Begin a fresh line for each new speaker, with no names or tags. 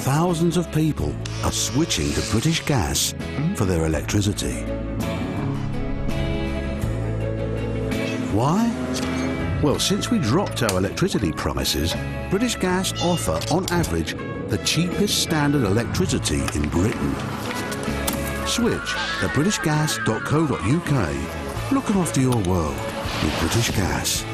thousands of people are switching to British Gas for their electricity. Why? Well, since we dropped our electricity prices, British Gas offer, on average, the cheapest standard electricity in Britain. Switch at britishgas.co.uk. Looking after your world with British Gas.